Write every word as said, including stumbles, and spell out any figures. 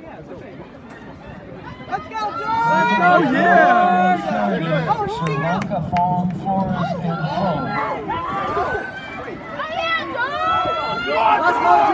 Let's go, George! Oh, yeah! Sri Lanka Fallen Forest and Flow. Let's go,